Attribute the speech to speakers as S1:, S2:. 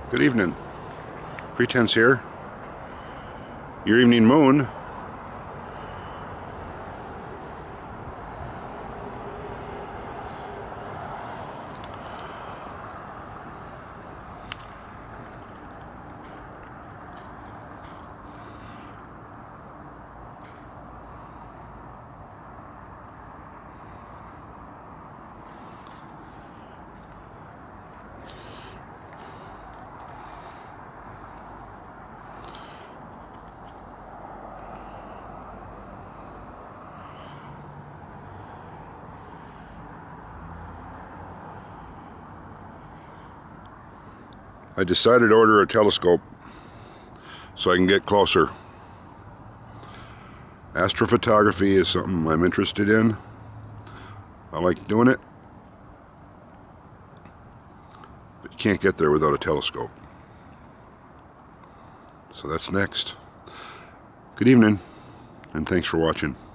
S1: Good evening. Pretense here. Your evening moon. I decided to order a telescope so I can get closer. Astrophotography is something I'm interested in. I like doing it, but you can't get there without a telescope. So that's next. Good evening, and thanks for watching.